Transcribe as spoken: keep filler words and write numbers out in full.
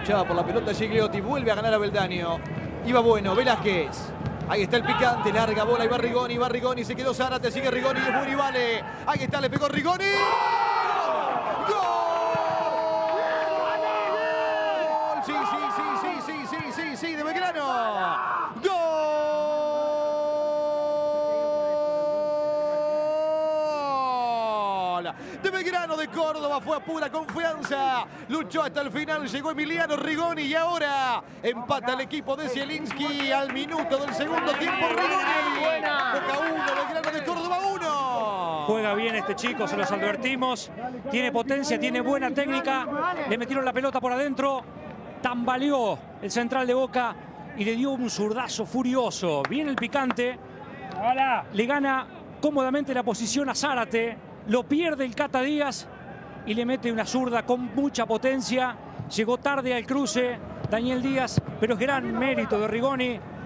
luchaba por la pelota Gigliotti. Vuelve a ganar a Beldaño. Iba bueno, Velázquez. Ahí está el picante, larga bola y va Rigoni, va Rigoni, se quedó Zárate, sigue Rigoni, es bueno y vale. Ahí está, le pegó Rigoni. ¡Gol! Sí, sí, sí, sí, sí, sí, sí, sí, de Belgrano. ¡Gol! De Belgrano de Córdoba, fue a pura confianza. Luchó hasta el final, llegó Emiliano Rigoni y ahora empata el equipo de Zielinski al minuto del segundo tiempo. Rigoni. Boca uno, Belgrano de Córdoba uno. Juega bien este chico, se los advertimos. Tiene potencia, tiene buena técnica. Le metieron la pelota por adentro. Tambaleó el central de Boca y le dio un zurdazo furioso. Viene el picante. Le gana cómodamente la posición a Zárate. Lo pierde el Cata Díaz y le mete una zurda con mucha potencia. Llegó tarde al cruce Daniel Díaz, pero es gran mérito de Rigoni.